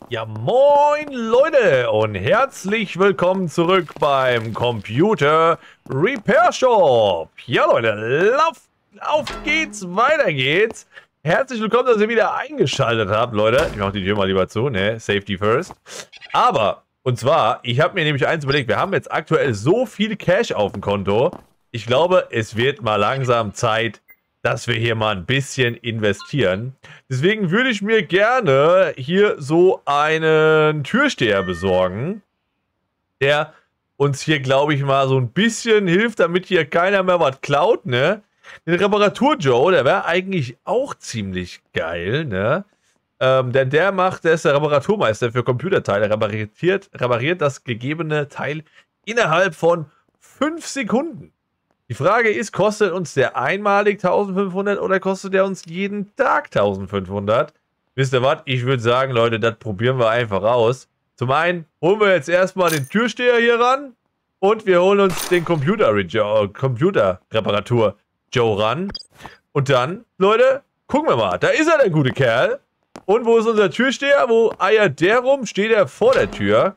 Ja, moin Leute und herzlich willkommen zurück beim Computer Repair Shop. Ja Leute, auf geht's, weiter geht's. Herzlich willkommen, dass ihr wieder eingeschaltet habt, Leute. Ich mache die Tür mal lieber zu, ne? Safety first. Aber, und zwar, ich habe mir nämlich eins überlegt, wir haben jetzt aktuell so viel Cash auf dem Konto. Ich glaube, es wird mal langsam Zeit, dass wir hier mal ein bisschen investieren. Deswegen würde ich mir gerne hier so einen Türsteher besorgen, der uns hier, glaube ich, mal so ein bisschen hilft, damit hier keiner mehr was klaut, ne? Den Reparatur-Joe, der wäre eigentlich auch ziemlich geil, ne? Denn der ist der Reparaturmeister für Computerteile, repariert das gegebene Teil innerhalb von 5 Sekunden. Die Frage ist, kostet uns der einmalig 1500 oder kostet der uns jeden Tag 1500? Wisst ihr was? Ich würde sagen, Leute, das probieren wir einfach aus. Zum einen holen wir jetzt erstmal den Türsteher hier ran und wir holen uns den Computerreparatur Joe ran. Und dann, Leute, gucken wir mal. Da ist er, der gute Kerl. Und wo ist unser Türsteher? Wo eiert der rum? Steht er vor der Tür?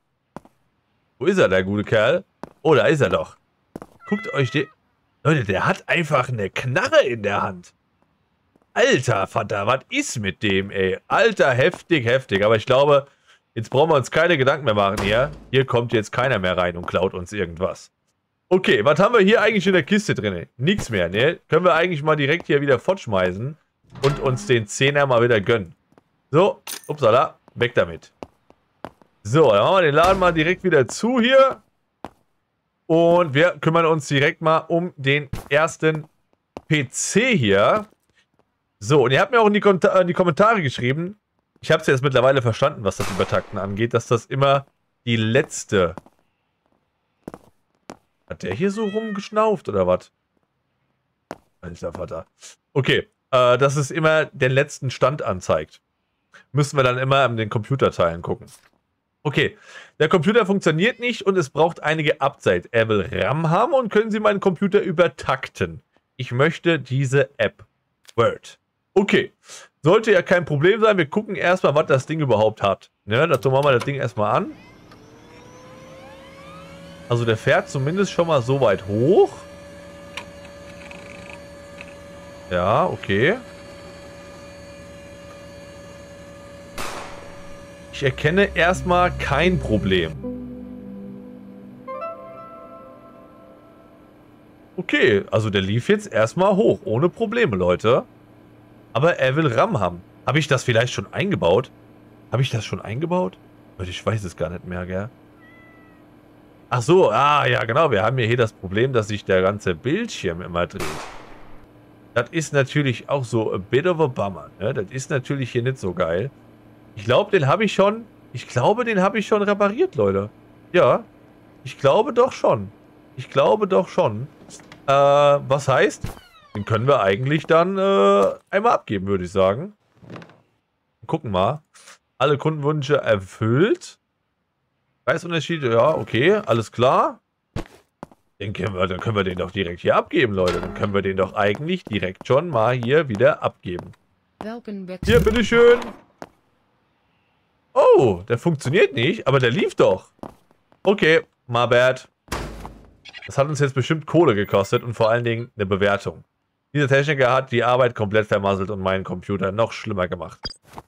Wo ist er, der gute Kerl? Oh, da ist er doch. Guckt euch den... Leute, der hat einfach eine Knarre in der Hand. Alter Vater, was ist mit dem, ey? Alter, heftig, heftig. Aber ich glaube, jetzt brauchen wir uns keine Gedanken mehr machen hier. Hier kommt jetzt keiner mehr rein und klaut uns irgendwas. Okay, was haben wir hier eigentlich in der Kiste drin? Nichts mehr, ne? Können wir eigentlich mal direkt hier wieder fortschmeißen und uns den Zehner mal wieder gönnen. So, upsala, weg damit. So, dann machen wir den Laden mal direkt wieder zu hier. Und wir kümmern uns direkt mal um den ersten PC hier. So, und ihr habt mir auch in die Kommentare geschrieben, ich habe es jetzt mittlerweile verstanden, was das Übertakten angeht, dass das immer die letzte... Hat der hier so rumgeschnauft oder was? Alter Vater. Okay, dass es immer den letzten Stand anzeigt. Müssen wir dann immer in den Computerteilen gucken. Okay, der Computer funktioniert nicht und es braucht einige Updates. Er will RAM haben und können Sie meinen Computer übertakten. Ich möchte diese App. Word. Okay, sollte ja kein Problem sein. Wir gucken erstmal, was das Ding überhaupt hat. Ne, dazu machen wir das Ding erstmal an. Also der fährt zumindest schon mal so weit hoch. Ja, okay. Ich erkenne erstmal kein Problem. Okay, also der lief jetzt erstmal hoch, ohne Probleme, Leute. Aber er will RAM haben. Habe ich das vielleicht schon eingebaut? Habe ich das schon eingebaut? Ich weiß es gar nicht mehr, gell? Ach so, ja genau, wir haben hier das Problem, dass sich der ganze Bildschirm immer dreht. Das ist natürlich auch so a bit of a bummer, ne? Das ist natürlich hier nicht so geil. Ich glaube, den habe ich schon... Ich glaube, den habe ich schon repariert, Leute. Ja. Ich glaube doch schon. Ich glaube doch schon. Was heißt? Den können wir eigentlich dann einmal abgeben, würde ich sagen. Gucken mal. Alle Kundenwünsche erfüllt. Preisunterschied, ja, okay. Alles klar. Dann können wir den doch direkt hier abgeben, Leute. Dann können wir den doch eigentlich direkt schon mal hier wieder abgeben. Hier, bitteschön. Oh, der funktioniert nicht, aber der lief doch. Okay, my bad. Das hat uns jetzt bestimmt Kohle gekostet und vor allen Dingen eine Bewertung. Dieser Techniker hat die Arbeit komplett vermasselt und meinen Computer noch schlimmer gemacht.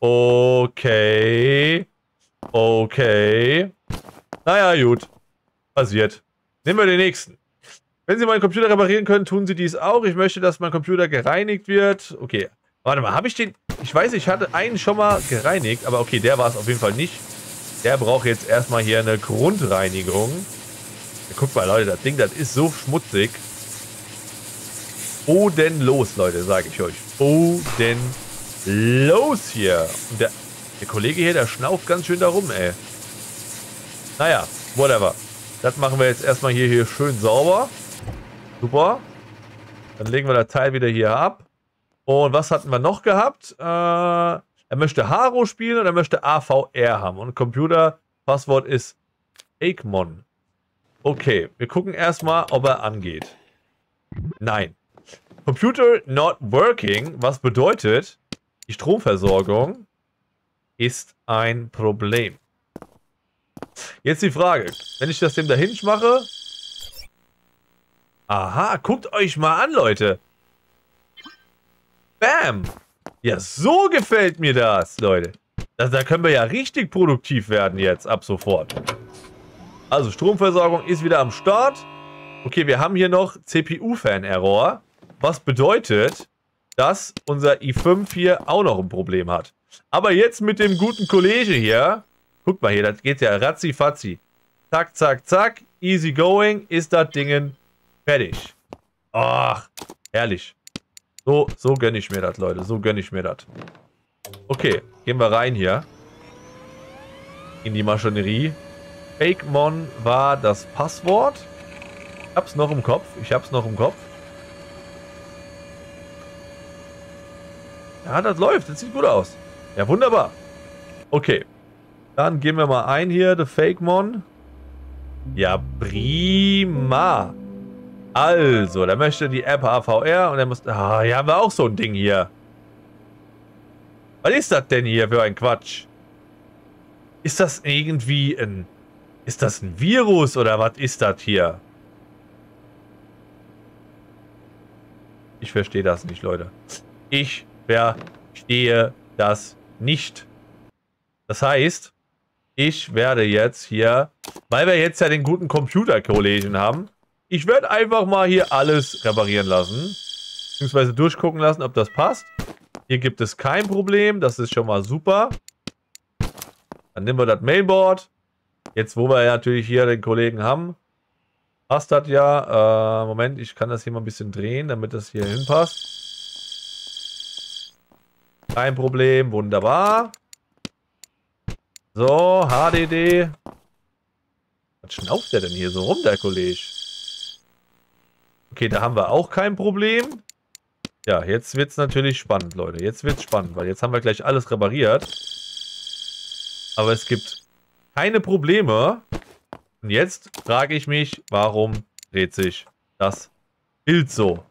Okay. Okay. Naja, gut. Passiert. Nehmen wir den nächsten. Wenn Sie meinen Computer reparieren können, tun Sie dies auch. Ich möchte, dass mein Computer gereinigt wird. Okay. Warte mal, habe ich den... Ich weiß, ich hatte einen schon mal gereinigt, aber okay, der war es auf jeden Fall nicht. Der braucht jetzt erstmal hier eine Grundreinigung. Ja, guckt mal, Leute, das Ding, das ist so schmutzig. Bodenlos, Leute, sage ich euch. Bodenlos hier. Und der Kollege hier, der schnauft ganz schön da rum, ey. Naja, whatever. Das machen wir jetzt erstmal hier schön sauber. Super. Dann legen wir das Teil wieder hier ab. Und was hatten wir noch gehabt? Er möchte Haro spielen und er möchte AVR haben. Und Computer-Passwort ist Aikmon. Okay, wir gucken erstmal, ob er angeht. Nein. Computer not working, was bedeutet, die Stromversorgung ist ein Problem. Jetzt die Frage, wenn ich das dem dahin mache... Aha, guckt euch mal an, Leute. Bam. Ja, so gefällt mir das, Leute. Da können wir ja richtig produktiv werden jetzt, ab sofort. Also, Stromversorgung ist wieder am Start. Okay, wir haben hier noch CPU-Fan-Error. Was bedeutet, dass unser i5 hier auch noch ein Problem hat. Aber jetzt mit dem guten Kollege hier. Guck mal hier, das geht ja ratzi-fatzi. Zack, zack, zack. Easy going ist das Ding fertig. Ach, herrlich. So gönne ich mir das, Leute. So gönne ich mir das. Okay, gehen wir rein hier. In die Maschinerie. FakeMon war das Passwort. Ich hab's noch im Kopf. Ja, das läuft. Das sieht gut aus. Ja, wunderbar. Okay. Dann gehen wir mal ein hier. The FakeMon. Ja, prima. Also, da möchte die App AVR und er muss... Ah, hier haben wir auch so ein Ding hier. Was ist das denn hier für ein Quatsch? Ist das irgendwie ein... Ist das ein Virus oder was ist das hier? Ich verstehe das nicht, Leute. Ich verstehe das nicht. Das heißt, ich werde jetzt hier, weil wir jetzt ja den guten Computerkollegen haben, ich werde einfach mal hier alles reparieren lassen. Beziehungsweise durchgucken lassen, ob das passt. Hier gibt es kein Problem. Das ist schon mal super. Dann nehmen wir das Mainboard. Jetzt, wo wir ja natürlich hier den Kollegen haben, passt das ja. Moment, ich kann das hier mal ein bisschen drehen, damit das hier hinpasst. Kein Problem, wunderbar. So, HDD. Was schnauft der denn hier so rum, der Kollege? Okay, da haben wir auch kein Problem. Ja, jetzt wird es natürlich spannend, Leute. Jetzt wird es spannend, weil jetzt haben wir gleich alles repariert. Aber es gibt keine Probleme. Und jetzt frage ich mich, warum dreht sich das Bild so?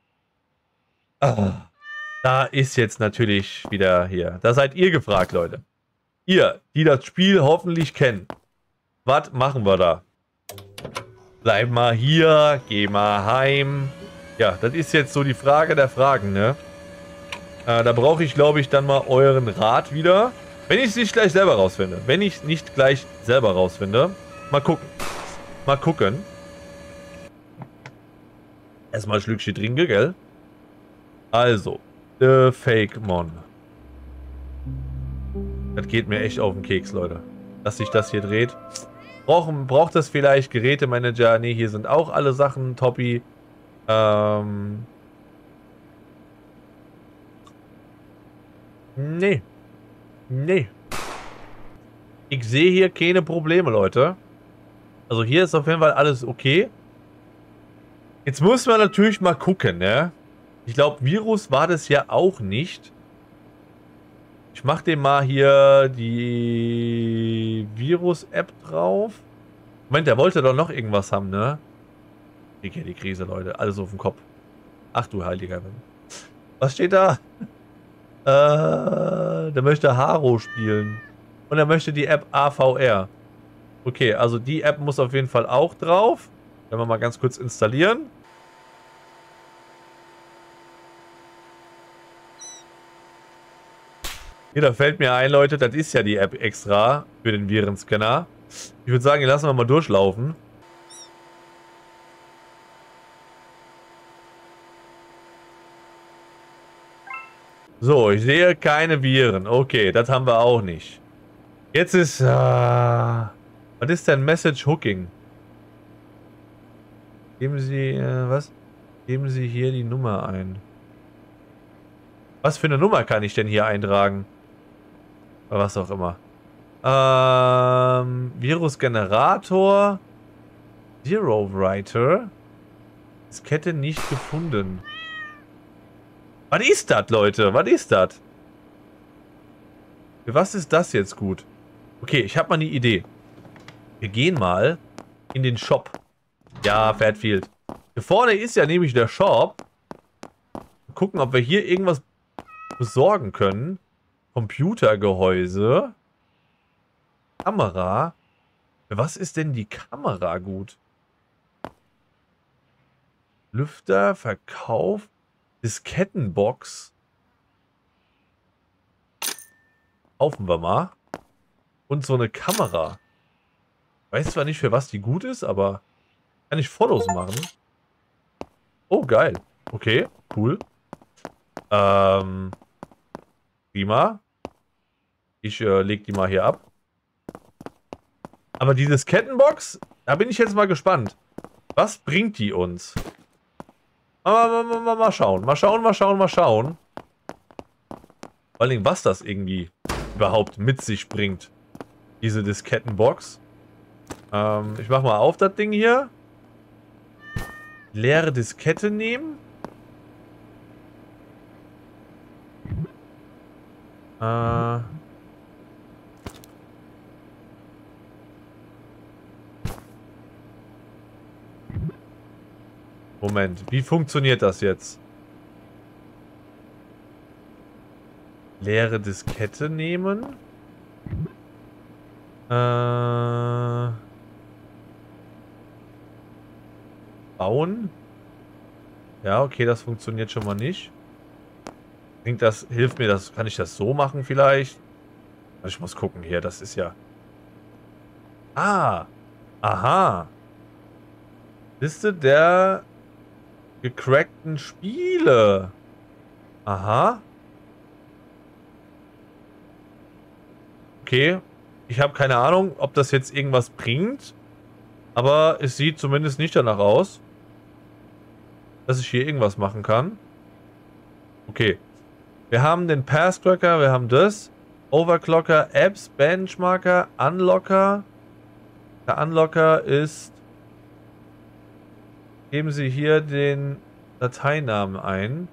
Ah, da ist jetzt natürlich wieder hier. Da seid ihr gefragt, Leute. Ihr, die das Spiel hoffentlich kennen. Was machen wir da? Bleib mal hier, geh mal heim. Ja, das ist jetzt so die Frage der Fragen, ne? Da brauche ich, glaube ich, dann mal euren Rat wieder. Wenn ich es nicht gleich selber rausfinde. Mal gucken. Mal gucken. Erstmal ein Schlückchen trinken, gell? Also, The FakeMon. Das geht mir echt auf den Keks, Leute. Dass sich das hier dreht. Braucht das vielleicht Gerätemanager? Ne, hier sind auch alle Sachen toppi. Nee. Nee. Ich sehe hier keine Probleme, Leute. Also hier ist auf jeden Fall alles okay. Jetzt muss man natürlich mal gucken, ne? Ich glaube, Virus war das ja auch nicht. Ich mache dem mal hier die Virus-App drauf. Moment, der wollte doch noch irgendwas haben, ne? Ich kenne die Krise, Leute. Alles auf dem Kopf. Ach du heiliger Mann. Was steht da? Der möchte Haro spielen. Und er möchte die App AVR. Okay, also die App muss auf jeden Fall auch drauf. Werden wir mal ganz kurz installieren. Hier, da fällt mir ein, Leute, das ist ja die App extra für den Virenscanner. Ich würde sagen, die lassen wir mal durchlaufen. So, ich sehe keine Viren. Okay, das haben wir auch nicht. Jetzt ist... was ist denn Message Hooking? Geben Sie... was? Geben Sie hier die Nummer ein. Was für eine Nummer kann ich denn hier eintragen? Oder was auch immer. Virusgenerator. Zero Writer. Diskette nicht gefunden. Was ist das, Leute? Was ist das? Für was ist das jetzt gut? Okay, ich habe mal eine Idee. Wir gehen mal in den Shop. Ja, Fatfield. Hier vorne ist ja nämlich der Shop. Gucken, ob wir hier irgendwas besorgen können. Computergehäuse. Kamera. Für was ist denn die Kamera gut? Lüfter, Verkauf, Diskettenbox. Kaufen wir mal. Und so eine Kamera. Weiß zwar nicht, für was die gut ist, aber kann ich Fotos machen. Oh, geil. Okay, cool. Prima. Ich leg die mal hier ab. Aber die Diskettenbox, da bin ich jetzt mal gespannt. Was bringt die uns? Mal schauen. Mal schauen. Vor allem, was das irgendwie überhaupt mit sich bringt. Diese Diskettenbox. Ich mach mal auf das Ding hier. Leere Diskette nehmen. Moment, wie funktioniert das jetzt? Leere Diskette nehmen. Bauen. Ja, okay, das funktioniert schon mal nicht. Hilft mir das, kann ich das so machen vielleicht? Ich muss gucken hier, das ist ja... Ah, aha. Liste der gecrackten Spiele. Aha. Okay. Ich habe keine Ahnung, ob das jetzt irgendwas bringt. Aber es sieht zumindest nicht danach aus, dass ich hier irgendwas machen kann. Okay. Wir haben den Pass-Tracker, wir haben das. Overclocker, Apps, Benchmarker, Unlocker. Der Unlocker ist... Geben Sie hier den Dateinamen ein.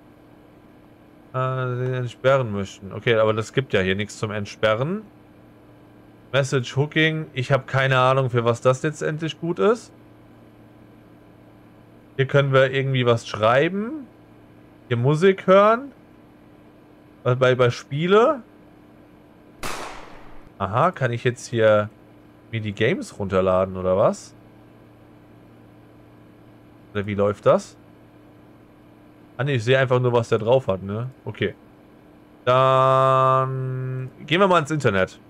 Den entsperren möchten. Okay, aber das gibt ja hier nichts zum Entsperren. Message Hooking. Ich habe keine Ahnung, für was das letztendlich gut ist. Hier können wir irgendwie was schreiben. Hier Musik hören. Bei Spiele. Aha, kann ich jetzt hier mir die Games runterladen oder was? Oder wie läuft das? Ah ne, ich sehe einfach nur, was der drauf hat, ne? Okay. Dann gehen wir mal ins Internet.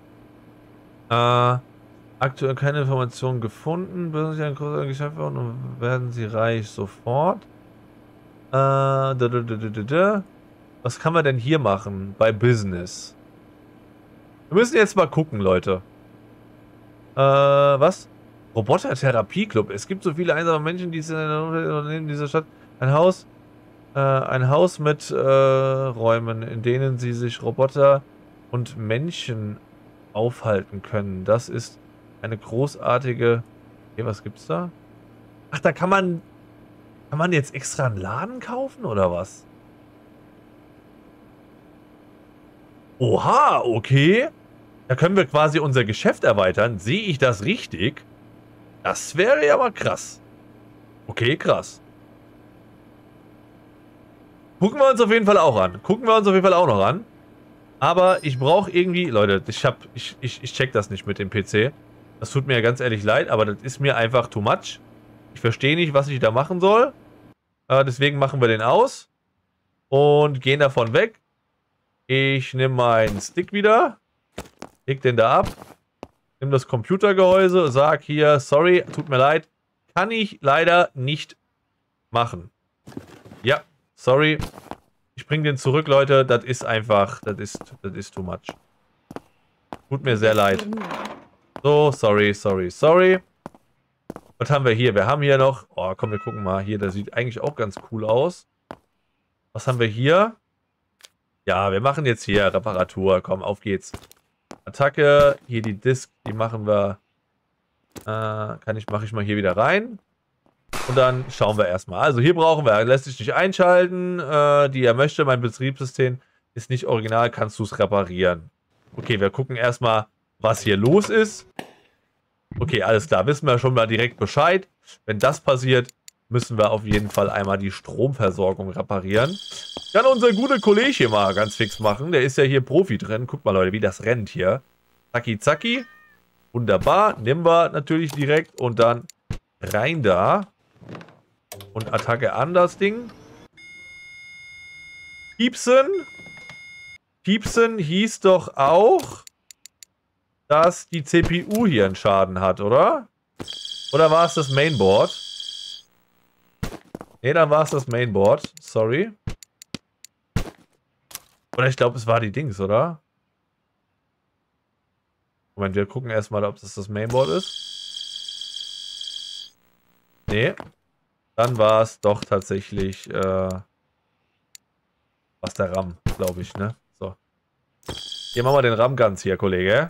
Aktuell keine Informationen gefunden. Bilden Sie ein großes Geschäft und werden Sie reich sofort. Was kann man denn hier machen bei Business? Wir müssen jetzt mal gucken, Leute. Was? Robotertherapie-Club. Es gibt so viele einsame Menschen, die in dieser Stadt. Ein Haus mit Räumen, in denen sie sich Roboter und Menschen aufhalten können. Das ist eine großartige... Okay, was gibt's da? Ach, da kann man jetzt extra einen Laden kaufen, oder was? Oha, okay. Da können wir quasi unser Geschäft erweitern. Sehe ich das richtig? Das wäre ja mal krass. Okay, krass. Gucken wir uns auf jeden Fall auch an. Gucken wir uns auf jeden Fall auch noch an. Aber ich brauche irgendwie... Leute, ich check das nicht mit dem PC. Das tut mir ganz ehrlich leid, aber das ist mir einfach too much. Ich verstehe nicht, was ich da machen soll. Deswegen machen wir den aus. Und gehen davon weg. Ich nehme meinen Stick wieder. Leg den da ab. Nimm das Computergehäuse. Sag hier, sorry, tut mir leid. Kann ich leider nicht machen. Ja, sorry. Ich bringe den zurück, Leute. Das ist einfach, das ist too much. Tut mir sehr leid. So, sorry. Was haben wir hier? Wir haben hier noch... Oh, komm, wir gucken mal. Hier, der sieht eigentlich auch ganz cool aus. Was haben wir hier? Ja, wir machen jetzt hier Reparatur. Komm, auf geht's. Attacke. Hier die Disk, die machen wir... mache ich mal hier wieder rein. Und dann schauen wir erstmal. Also hier brauchen wir... Lässt sich nicht einschalten. Die er möchte. Mein Betriebssystem ist nicht original. Kannst du es reparieren? Okay, wir gucken erstmal, was hier los ist. Okay, alles klar. Wissen wir schon mal direkt Bescheid. Wenn das passiert, müssen wir auf jeden Fall einmal die Stromversorgung reparieren. Kann unser guter Kollege hier mal ganz fix machen. Der ist ja hier Profi drin. Guckt mal, Leute, wie das rennt hier. Zacki, zacki. Wunderbar. Nehmen wir natürlich direkt und dann rein da. Und Attacke an das Ding. Piepsen. Piepsen hieß doch auch, dass die CPU hier einen Schaden hat, oder? Oder war es das Mainboard? Ne, dann war es das Mainboard. Sorry. Oder ich glaube, es war die Dings, oder? Moment, wir gucken erstmal, ob das Mainboard ist. Nee. Dann war es doch tatsächlich, was der RAM, glaube ich, ne? So. Hier machen wir den RAM ganz hier, Kollege.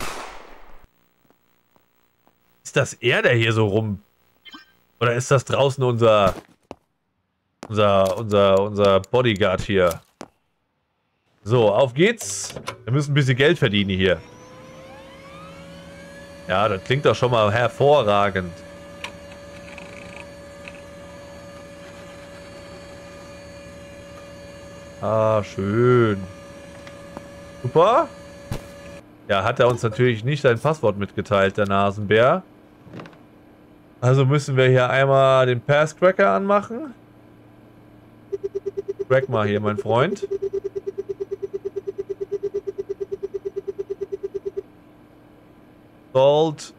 Ist das er, der hier so rum... Oder ist das draußen unser Bodyguard hier? So, auf geht's. Wir müssen ein bisschen Geld verdienen hier. Ja, das klingt doch schon mal hervorragend. Ah, schön. Super. Ja, hat er uns natürlich nicht sein Passwort mitgeteilt, der Nasenbär. Also müssen wir hier einmal den Passcracker anmachen. Crack mal hier, mein Freund. Salt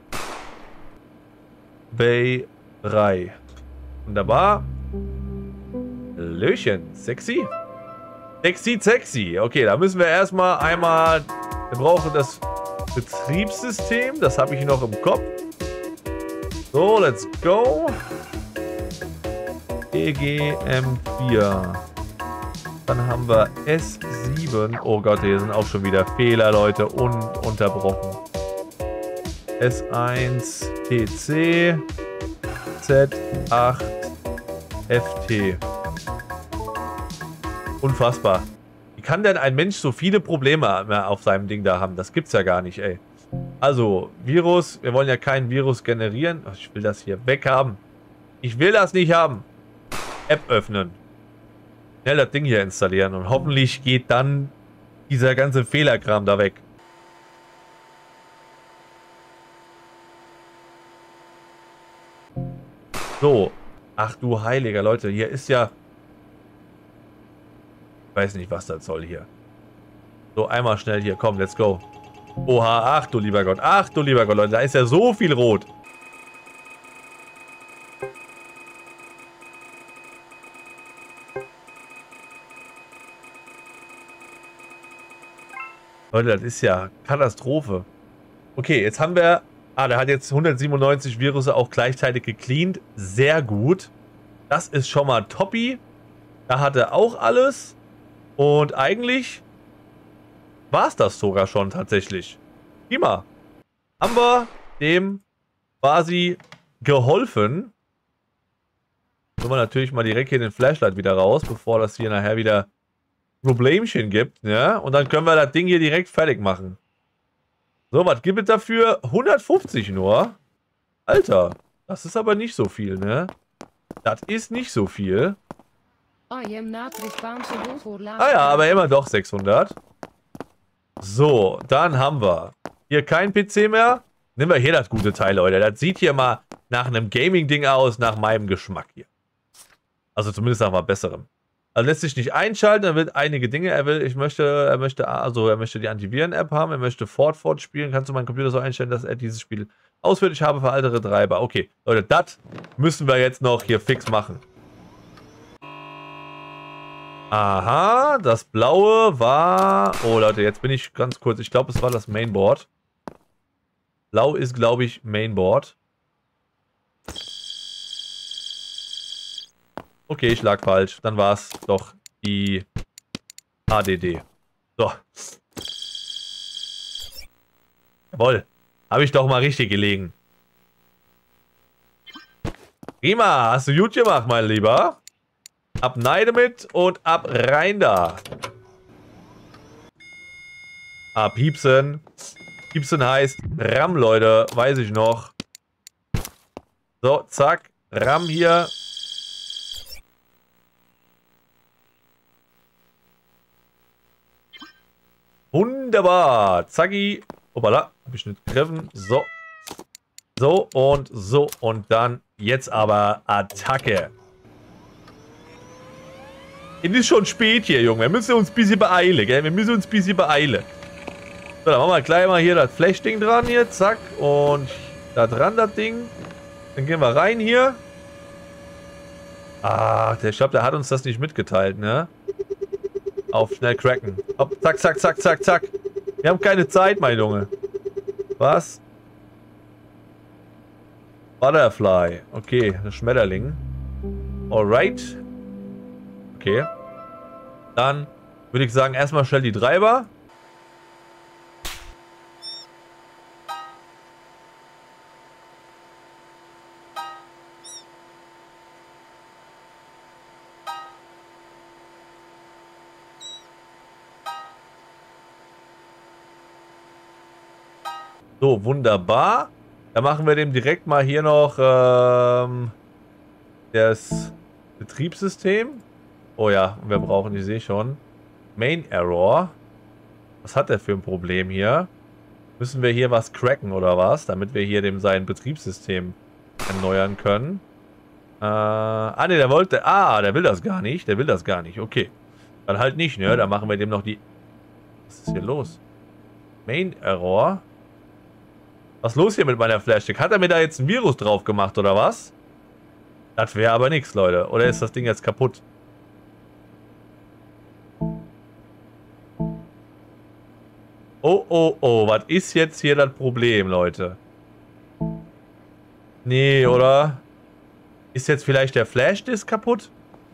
Bay 3. Wunderbar. Hallöchen. Sexy. Sexy, sexy. Okay, da müssen wir erstmal einmal... Wir brauchen das Betriebssystem. Das habe ich noch im Kopf. So, let's go. EGM4. Dann haben wir S7. Oh Gott, hier sind auch schon wieder Fehler, Leute. Unterbrochen. S1 TC. Z8 FT. Unfassbar. Wie kann denn ein Mensch so viele Probleme mehr auf seinem Ding da haben? Das gibt's ja gar nicht, ey. Also, Virus. Wir wollen ja kein Virus generieren. Oh, ich will das hier weghaben. Ich will das nicht haben. App öffnen. Schnell das Ding hier installieren. Und hoffentlich geht dann dieser ganze Fehlerkram da weg. So. Ach du heiliger Leute. Hier ist ja... Ich weiß nicht, was das soll hier. So, einmal schnell hier. Komm, let's go. Oha, ach du lieber Gott. Ach du lieber Gott, Leute. Da ist ja so viel rot. Leute, das ist ja Katastrophe. Okay, jetzt haben wir... Ah, der hat jetzt 197 Virus auch gleichzeitig gecleant. Sehr gut. Das ist schon mal toppi. Da hat er auch alles. Und eigentlich war es das sogar schon tatsächlich. Prima. Haben wir dem quasi geholfen. Nehmen wir natürlich mal direkt hier den Flashlight wieder raus, bevor das hier nachher wieder Problemchen gibt. Ja? Und dann können wir das Ding hier direkt fertig machen. So, was gibt es dafür? 150 nur. Alter, das ist aber nicht so viel, ne? Das ist nicht so viel. Ah ja, aber immer doch 600. So, dann haben wir hier kein PC mehr. Nehmen wir hier das gute Teil, Leute. Das sieht hier mal nach einem Gaming-Ding aus, nach meinem Geschmack hier. Also zumindest nach mal besserem. Also lässt sich nicht einschalten, er will einige Dinge, er möchte die Antiviren-App haben, er möchte Fort spielen. Kannst du meinen Computer so einstellen, dass er dieses Spiel ausführt? Ich habe veraltete Treiber. Okay, Leute, das müssen wir jetzt noch hier fix machen. Aha, das blaue war... Oh Leute, jetzt bin ich ganz kurz. Ich glaube, es war das Mainboard. Blau ist, glaube ich, Mainboard. Okay, ich lag falsch. Dann war es doch die HDD. So. Jawohl. Habe ich doch mal richtig gelegen. Prima. Hast du gut gemacht, mein Lieber. Ab Neide mit und ab rein da. Ah, Piepsen. Piepsen heißt RAM, Leute. Weiß ich noch. So, zack. RAM hier. Wunderbar. Zacki. Hoppala. Hab ich nicht gegriffen. So. So und so. Und dann jetzt aber Attacke. Es ist schon spät hier, Junge. Wir müssen uns ein bisschen beeilen, gell? Wir müssen uns ein bisschen beeilen. So, dann machen wir gleich mal hier das Flash-Ding dran hier. Zack. Und da dran das Ding. Dann gehen wir rein hier. Ah, ich glaube, der hat uns das nicht mitgeteilt, ne? Auf schnell cracken. Hopp, zack, zack, zack, zack, zack. Wir haben keine Zeit, mein Junge. Was? Butterfly. Okay, ein Schmetterling. Alright. Okay. Dann würde ich sagen, erstmal schnell die Treiber. So, wunderbar. Dann machen wir dem direkt mal hier noch das Betriebssystem. Oh ja, wir brauchen, ich sehe schon, Main Error. Was hat der für ein Problem hier? Müssen wir hier was cracken oder was? Damit wir hier dem sein Betriebssystem erneuern können. Ne, der wollte... der will das gar nicht. Der will das gar nicht. Okay. Dann halt nicht, ne? Dann machen wir dem noch die... Was ist hier los? Main Error. Was ist los hier mit meiner Flashstick? Hat er mir da jetzt ein Virus drauf gemacht oder was? Das wäre aber nichts, Leute. Oder ist das Ding jetzt kaputt? Oh, oh, oh. Was ist jetzt hier das Problem, Leute? Nee, oder? Ist jetzt vielleicht der Flashdisk kaputt?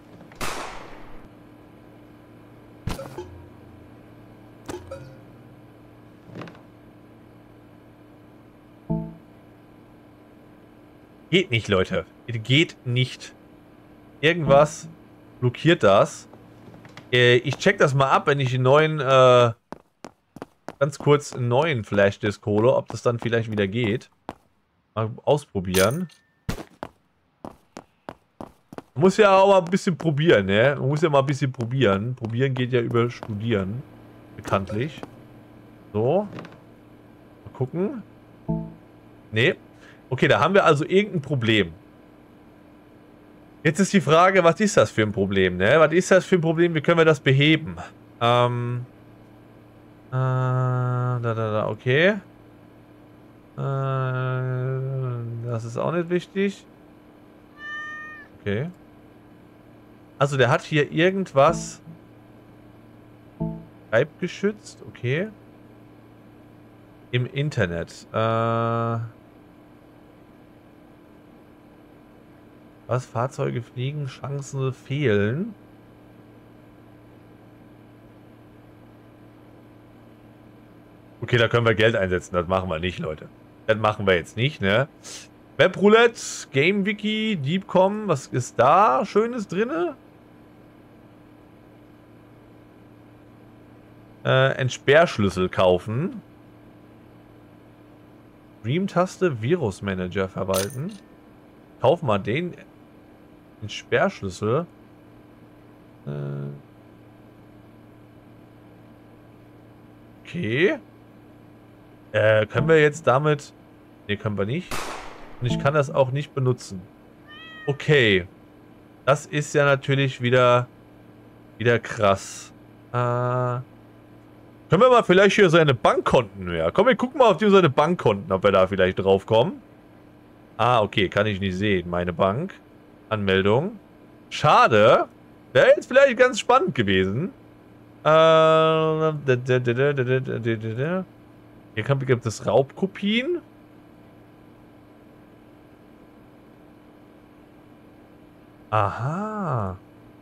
Geht nicht, Leute. Geht nicht. Irgendwas blockiert das. Ich check das mal ab, wenn ich den neuen, ganz kurz einen neuen Flashdisk hole, ob das dann vielleicht wieder geht. Mal ausprobieren. Man muss ja auch mal ein bisschen probieren, ne? Man muss ja mal ein bisschen probieren. Probieren geht ja über Studieren. Bekanntlich. So. Mal gucken. Nee. Okay, da haben wir also irgendein Problem. Jetzt ist die Frage, was ist das für ein Problem, ne? Was ist das für ein Problem? Wie können wir das beheben? Okay. Das ist auch nicht wichtig. Okay. Also der hat hier irgendwas geschützt, okay. Im Internet. Was? Fahrzeuge fliegen, Chancen fehlen. Okay, da können wir Geld einsetzen. Das machen wir nicht, Leute. Das machen wir jetzt nicht, ne? Webroulette, GameWiki, Deepcom. Was ist da Schönes drin? Entsperrschlüssel kaufen. Dream-Taste, Virusmanager verwalten. Kauf mal den Entsperrschlüssel. Okay. Können wir jetzt damit... Ne, können wir nicht. Und ich kann das auch nicht benutzen. Okay. Das ist ja natürlich wieder krass. Können wir mal vielleicht hier seine Bankkonten... Ja, komm, wir gucken mal auf die seine Bankkonten, ob wir da vielleicht drauf kommen. Ah, okay, kann ich nicht sehen. Meine Bank. Anmeldung. Schade. Wäre jetzt vielleicht ganz spannend gewesen. Hier gibt es Raubkopien. Aha.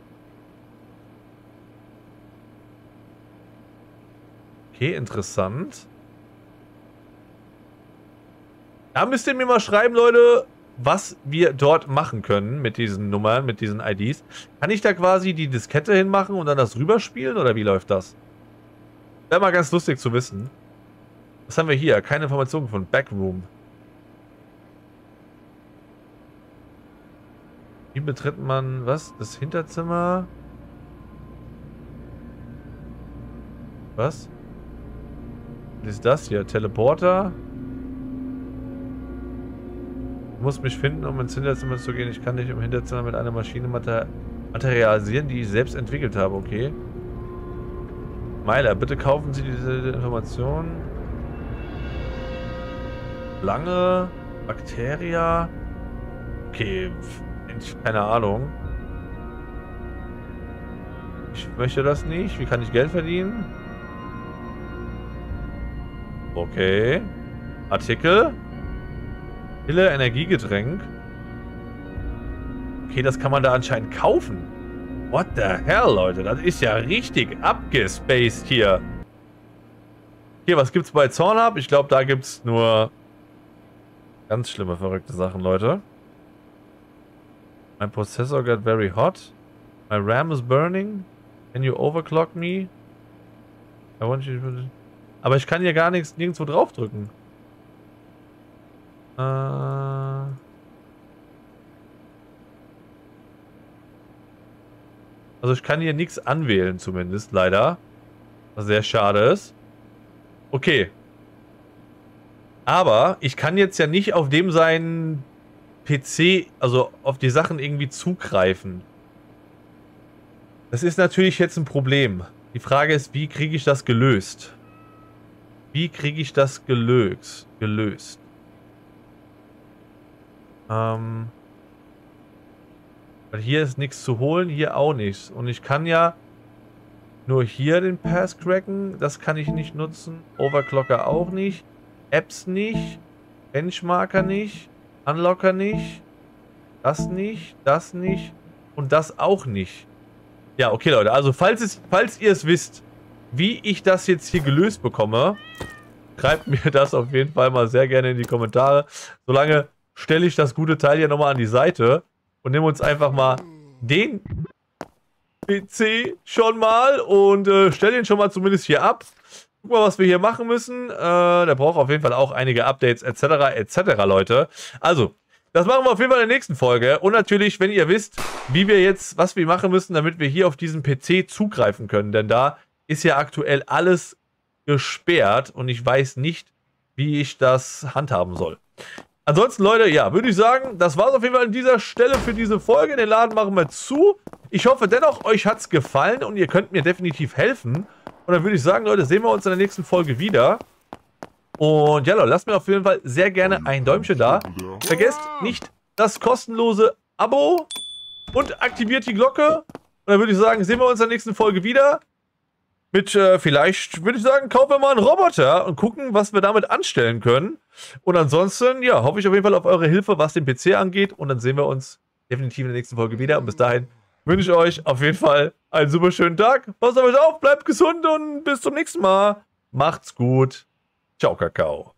Okay, interessant. Da müsst ihr mir mal schreiben, Leute, was wir dort machen können mit diesen Nummern, mit diesen IDs. Kann ich da quasi die Diskette hinmachen und dann das rüberspielen oder wie läuft das? Wäre mal ganz lustig zu wissen. Was haben wir hier? Keine Informationen von Backroom. Wie betritt man, was? Das Hinterzimmer? Was? Was ist das hier? Teleporter. Ich muss mich finden, um ins Hinterzimmer zu gehen. Ich kann nicht im Hinterzimmer mit einer Maschine materialisieren, die ich selbst entwickelt habe. Okay. Meiler, bitte kaufen Sie diese Informationen. Lange. Bakteria. Okay. Keine Ahnung. Ich möchte das nicht. Wie kann ich Geld verdienen? Okay. Artikel. Pille, Energiegetränk. Okay, das kann man da anscheinend kaufen. What the hell, Leute? Das ist ja richtig abgespaced hier. Hier, was gibt's bei Zornhub? Ich glaube, da gibt's nur ganz schlimme, verrückte Sachen, Leute. My processor got very hot. My RAM is burning. Can you overclock me? I want you to... Aber ich kann hier gar nichts, nirgendwo draufdrücken. Also ich kann hier nichts anwählen zumindest, leider. Was sehr schade ist. Okay. Aber ich kann jetzt ja nicht auf dem seinen PC, also auf die Sachen irgendwie zugreifen. Das ist natürlich jetzt ein Problem. Die Frage ist, wie kriege ich das gelöst? Wie kriege ich das gelöst? Weil hier ist nichts zu holen, hier auch nichts. Und ich kann ja nur hier den Pass cracken. Das kann ich nicht nutzen. Overclocker auch nicht. Apps nicht. Benchmarker nicht. Unlocker nicht. Das nicht. Das nicht. Und das auch nicht. Ja, okay, Leute. Also, falls ihr es wisst, wie ich das jetzt hier gelöst bekomme, schreibt mir das auf jeden Fall mal sehr gerne in die Kommentare. Solange stelle ich das gute Teil hier nochmal an die Seite und nehme uns einfach mal den PC schon mal und stelle ihn schon mal zumindest hier ab. Guck mal, was wir hier machen müssen. Der braucht auf jeden Fall auch einige Updates etc. Leute. Also, das machen wir auf jeden Fall in der nächsten Folge. Und natürlich, wenn ihr wisst, was wir machen müssen, damit wir hier auf diesen PC zugreifen können. Denn da ist ja aktuell alles gesperrt und ich weiß nicht, wie ich das handhaben soll. Ansonsten, Leute, ja, würde ich sagen, das war es auf jeden Fall an dieser Stelle für diese Folge. Den Laden machen wir zu. Ich hoffe dennoch, euch hat es gefallen und ihr könnt mir definitiv helfen. Und dann würde ich sagen, Leute, sehen wir uns in der nächsten Folge wieder. Und ja, Leute, lasst mir auf jeden Fall sehr gerne ein Däumchen da. Vergesst nicht das kostenlose Abo und aktiviert die Glocke. Und dann würde ich sagen, sehen wir uns in der nächsten Folge wieder. Mit, vielleicht, würde ich sagen, kaufen wir mal einen Roboter und gucken, was wir damit anstellen können. Und ansonsten, ja, hoffe ich auf jeden Fall auf eure Hilfe, was den PC angeht. Und dann sehen wir uns definitiv in der nächsten Folge wieder. Und bis dahin wünsche ich euch auf jeden Fall einen super schönen Tag. Passt auf euch auf, bleibt gesund und bis zum nächsten Mal. Macht's gut. Ciao, Kakao.